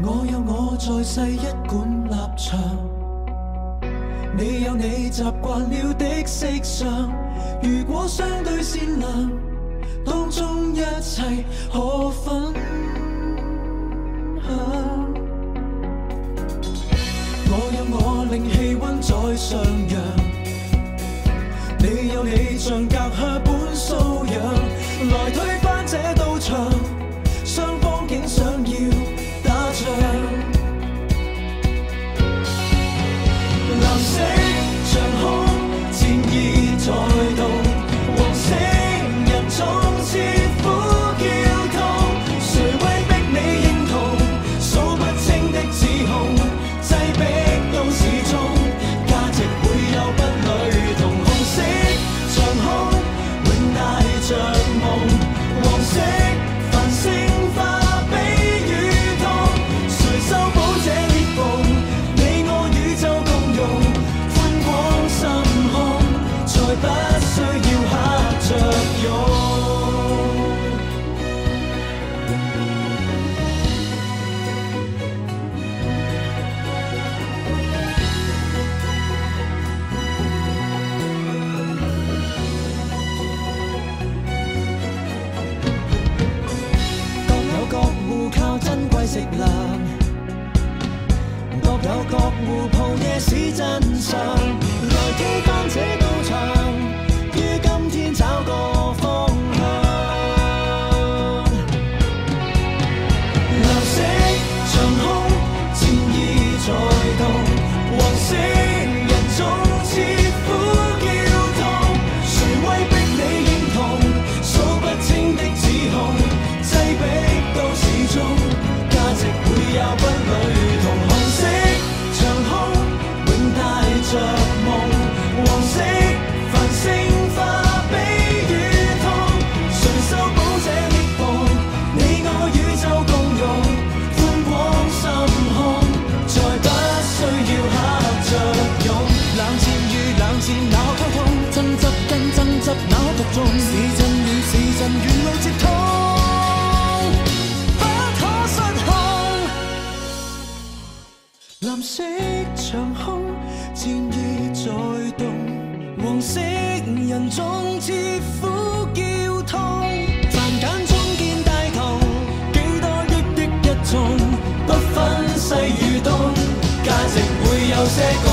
我有我在世一貫立場，你有你習慣了的色相。如果相對善良，當中一切可分享。我有我令氣溫再上揚，你有你像隔靴般搔癢，來推翻這道牆，雙方竟想要打仗。藍色長空，戰意在動，黃色人總似苦叫痛，誰威逼你認同？數不清的指控，擠逼到始終，價值會有不類同。紅色長空，永帶着夢，黃色繁星化比雨痛，誰修補這裂縫？你我宇宙共融，寬廣心胸，再不需要嚇着擁。各有各戶靠珍貴食糧，各有各戶抱夜市真相，來推翻這道牆，於今天找個方向。藍色長空，戰意在動，黃色人總似苦叫痛，誰威逼你認同？數不清的指控，擠逼到始終，價值會有不類同。紅色長空，永帶着夢，黃色繁星化比雨痛，誰修補這裂縫？你我宇宙共融，寬廣心胸，再不需要嚇着擁。冷戰與冷戰哪可溝通？爭執跟爭執哪可服眾？是真與是真，沿路接通，不可失控。藍色長空，戰意在動，黃色人總似苦叫痛，凡間中見大同，幾多億的一眾，不分西與東，價值會有些共。